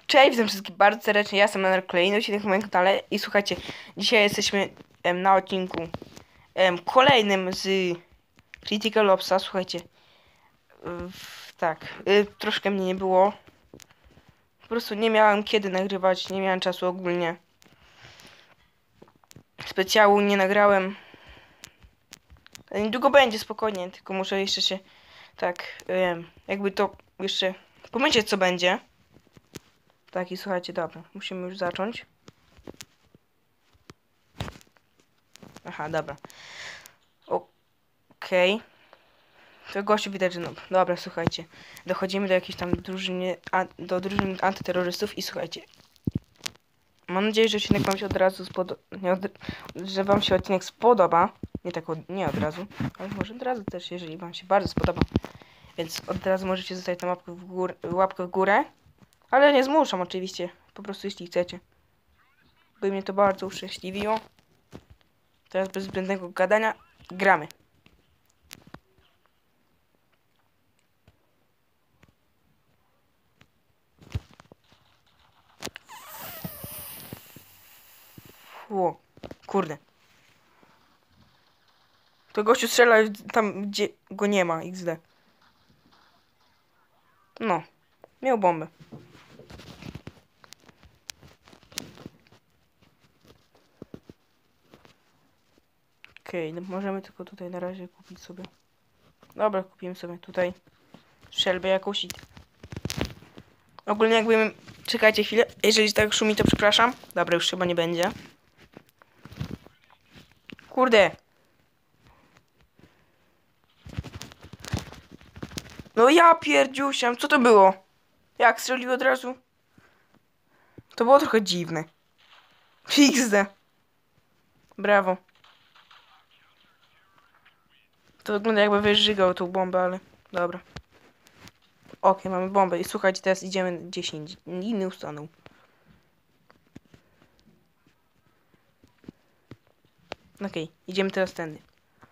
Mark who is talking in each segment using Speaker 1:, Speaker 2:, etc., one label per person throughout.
Speaker 1: Cześć, witam wszystkich bardzo serdecznie, ja jestem Leonard, kolejny odcinek na moim kanale i słuchajcie, dzisiaj jesteśmy na odcinku kolejnym z Critical Opsa, słuchajcie, tak, troszkę mnie nie było, po prostu nie miałem kiedy nagrywać, nie miałem czasu ogólnie, specjału nie nagrałem, niedługo będzie spokojnie, tylko muszę jeszcze się, tak, jakby to jeszcze pomyśleć co będzie. Tak i słuchajcie, dobra, musimy już zacząć. Aha, dobra. Okej. To gościu widać, że no. Dobra, słuchajcie. Dochodzimy do jakiejś tam drużyny, do drużyny antyterrorystów i słuchajcie. Mam nadzieję, że odcinek wam się od razu że wam się odcinek spodoba. Nie tak nie od razu, ale może od razu też, jeżeli wam się bardzo spodoba. Więc od razu możecie zostawić tam łapkę w górę. Ale nie zmuszam oczywiście. Po prostu jeśli chcecie. By mnie to bardzo uszczęśliwiło. Teraz bez zbędnego gadania gramy. Ło, kurde. To gościu strzela tam, gdzie go nie ma, XD. No, miał bombę. Okej, no możemy tylko tutaj na razie kupić sobie. Dobra, kupimy sobie tutaj strzelbę jakąś i... Ogólnie jakby... Czekajcie chwilę, jeżeli tak szumi, to przepraszam. Dobra, już chyba nie będzie. Kurde. No ja pierdziusiam, co to było? Jak strzelił od razu? To było trochę dziwne. XD. Brawo. To wygląda jakby wyżygał tą bombę, ale... Dobra. Okej, mamy bombę i słuchajcie, teraz idziemy gdzieś indziej. Inny ustanął. Okej, idziemy teraz tędy.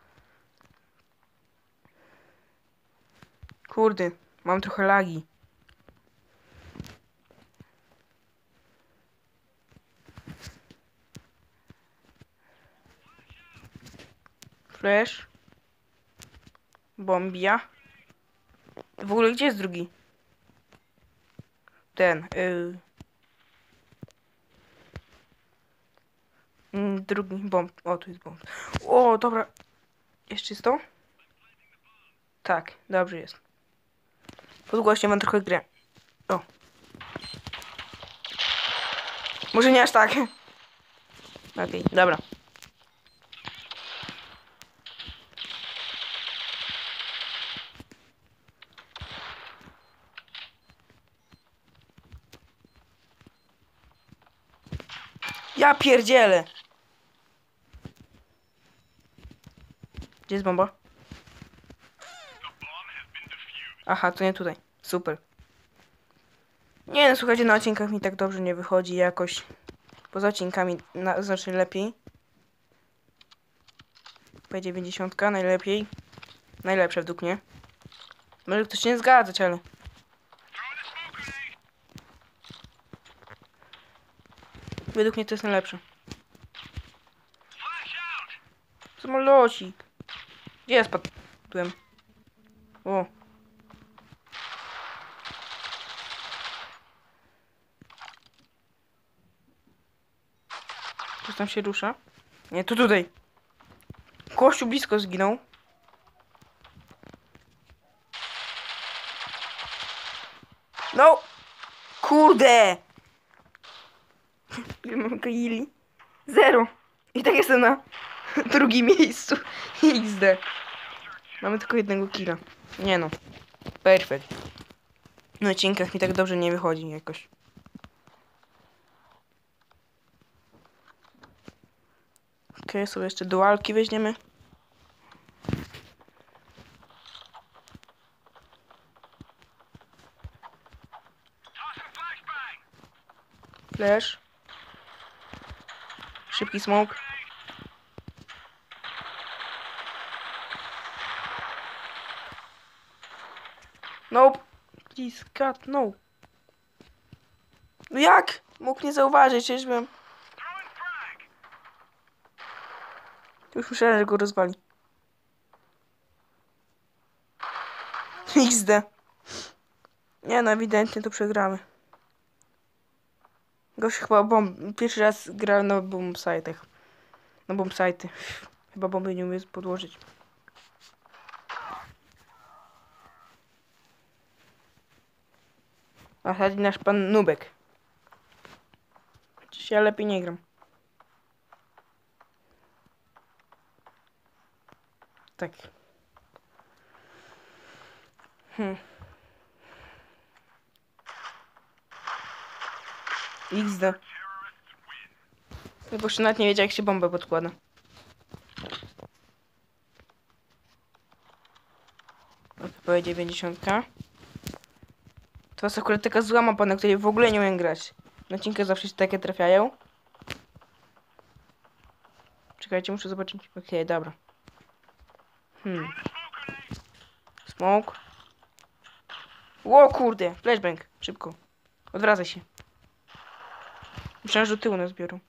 Speaker 1: Kurde, mam trochę lagi. Flash. Bombia. W ogóle gdzie jest drugi? Ten. Drugi bomb. O, tu jest bomb. O, dobra. Jeszcze jest to? Tak, dobrze jest. Podgłośnie mam trochę grę. O. Może nie aż tak. Okej, dobra. Ja pierdzielę. Gdzie jest bomba? Aha, to nie tutaj. Super. Nie no, słuchajcie, na odcinkach mi tak dobrze nie wychodzi jakoś. Poza odcinkami znacznie lepiej. P90 najlepiej. Najlepsze według mnie. Może ktoś się nie zgadzać, ale... Według mnie to jest najlepsze. Samolocik. Gdzie ja spadłem? O. Coś tam się rusza? Nie, to tutaj. Kościół blisko zginął. No! Kurde! Ile mam killi? 0. I tak jestem na drugim miejscu. XD. Mamy tylko jednego killa. Nie no. Perfekt. Na odcinkach mi tak dobrze nie wychodzi jakoś. Okej, sobie jeszcze dualki weźmiemy. Flash. Szybki smoke. Nope. Please, God, no. No jak? Mógł nie zauważyć, czyżbym... Już myślałem, że go rozwali. XD. Nie no, ewidentnie to przegramy. Gość chyba pierwszy raz gra na bombsite'ach. Na bombsite'y. Chyba bomby nie umie podłożyć. A chodzi nasz pan Nubek. Chociaż ja lepiej nie gram. Tak. XD. No bo jeszcze nawet nie wiedział, jak się bombę podkłada. PPE 90. To jest akurat taka zła mapa, na której w ogóle nie umiem grać. Na odcinkach zawsze się takie trafiają. Czekajcie, muszę zobaczyć. Okej, dobra. Smoke. Ło kurde, flashbang. Szybko. Odwracaj się. Myślałem, że do tyłu nas biorą.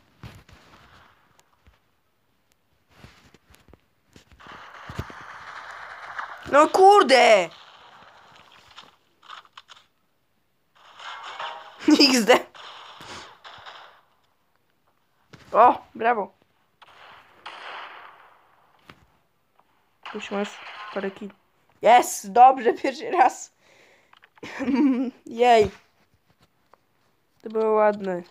Speaker 1: No kurde! XD. O, brawo. Już masz parę kil. Jest! Dobrze, pierwszy raz. Jej. To było ładne.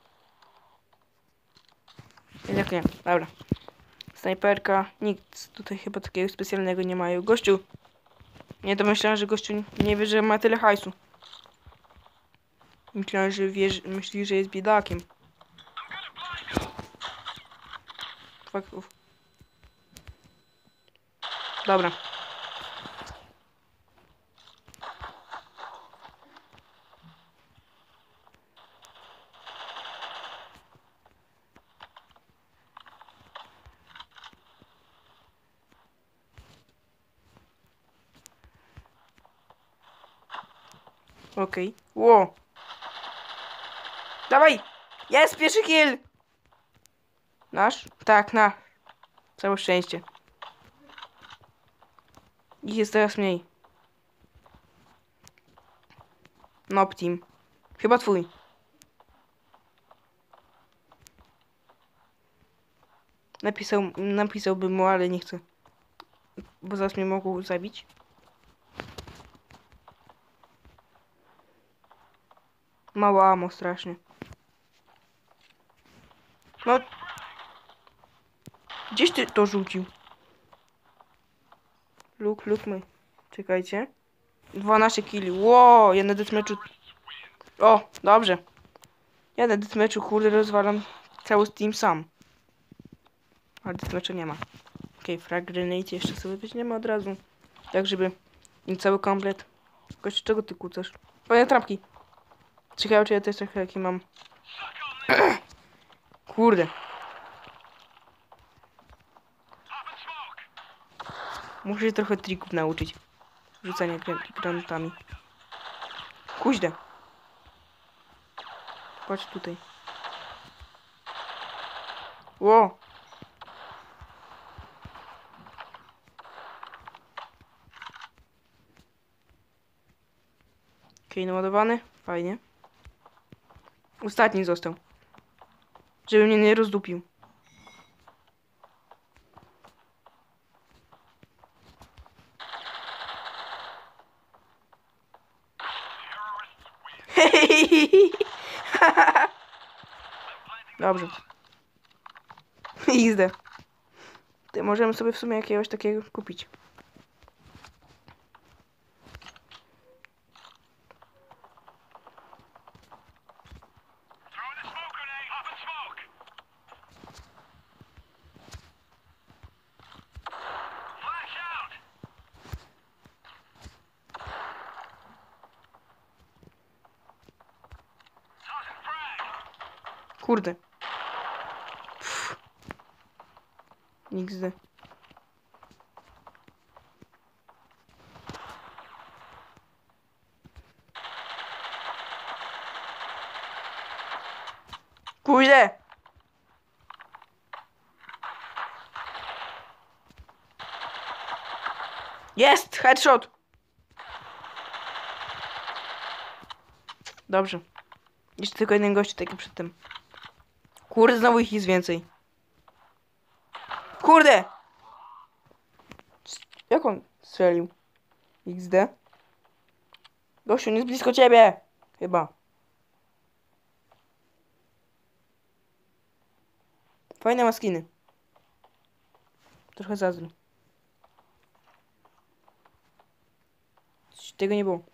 Speaker 1: Jak nie, dobra. Snajperka. Nikt tutaj chyba takiego specjalnego nie mają. Gościu. Nie domyślałem, że gościu nie wie, że ma tyle hajsu. Myślałem, że myśli, że jest biedakiem. Faków. Dobra. Okej. Ło. Dawaj! Jest pierwszy kill! Nasz? Tak, na. Całe szczęście. Ich jest teraz mniej. Nob team. Chyba twój. Napisałbym mu, ale nie chcę. Bo zaraz mnie mogą zabić. Mało amo strasznie. No. Gdzieś ty to rzucił? Lukmy. Czekajcie. 12 killi. Ło, ja na deathmatchu... O, dobrze. Ja na deathmatchu, kurde, rozwalam cały Steam sam. Ale deathmatchu nie ma. Okej, frag grenade jeszcze sobie weźmiemy od razu. Tak, żeby im cały komplet. Gość, czego ty kłócasz? O, trampki. Ciekawe, czy ja też trochę jaki mam. Kurde. Muszę się trochę trików nauczyć. Rzucania granatami. Kuźdę. Patrz tutaj. Ło. Okej, naładowany. Fajnie. Ostatni został. Żeby mnie nie rozdupił. Dobrze. XD. Ty możemy sobie w sumie jakiegoś takiego kupić. Kurde. XD. źle. Jest! Headshot! Dobrze. Jeszcze tylko jeden gościu taki przed tym. Kurde, znowu ich jest więcej. Kurde! Jak on strzelił? XD? Gościu, nie jest blisko ciebie! Chyba. Fajne maskiny. Trochę zazdro. Tego nie było.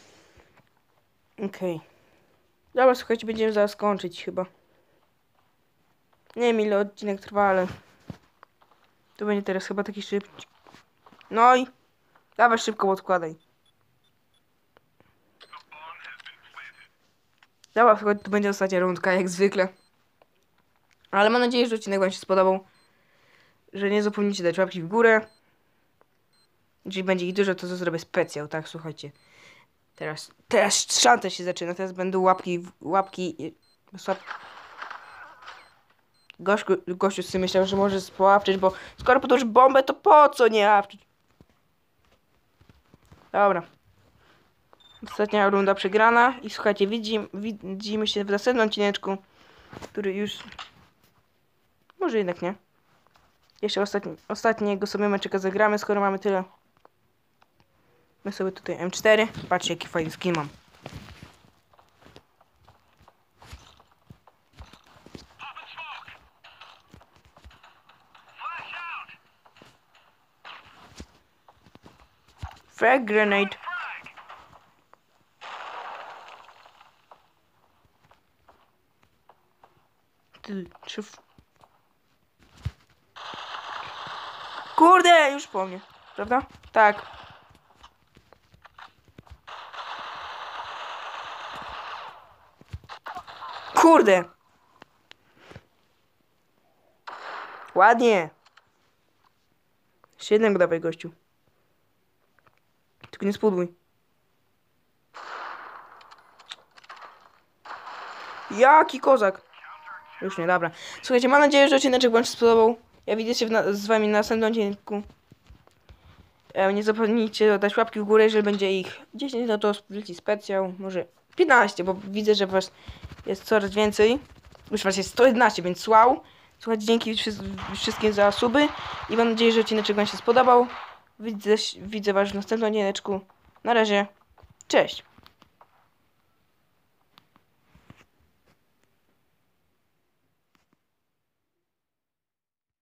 Speaker 1: Okej. Dobra, słuchajcie, będziemy zaraz kończyć chyba. Nie wiem ile odcinek trwa, ale... To będzie teraz chyba taki szybki. No i... Dawaj szybko, odkładaj. Dobra, słuchajcie, to będzie ostatnia rundka, jak zwykle. Ale mam nadzieję, że odcinek wam się spodobał. Że nie zapomnijcie dać łapki w górę. Jeżeli będzie ich dużo, to zrobię specjał, tak? Słuchajcie. Teraz szansa się zaczyna. Teraz będą łapki... Gościu sobie myślał, że może społawczyć, bo skoro podłoży bombę, to po co nie awczyć? Dobra. Ostatnia runda przegrana. I słuchajcie, widzimy się w następnym odcineczku, który już... Może jednak nie. Jeszcze ostatniego sobie meczyka zagramy, skoro mamy tyle. My sobie tutaj M4. Patrzcie, jaki fajny skin mam. Frag grenade. Kurde, już po mnie. Prawda? Tak. Kurde. Ładnie. Jeszcze jednego dawaj, gościu. Tylko nie spudłuj. Jaki kozak. Już nie, dobra. Słuchajcie, mam nadzieję, że odcinek wam się spodobał. Ja widzę się z wami na następnym odcinku. Nie zapomnijcie dać łapki w górę, jeżeli będzie ich 10, no to leci specjał. Może 15, bo widzę, że was jest coraz więcej. Już was jest 111, więc wow. Słuchajcie, dzięki wszystkim za suby. I mam nadzieję, że odcinek wam się spodobał. Widzę was w następnym odcinku. Na razie. Cześć.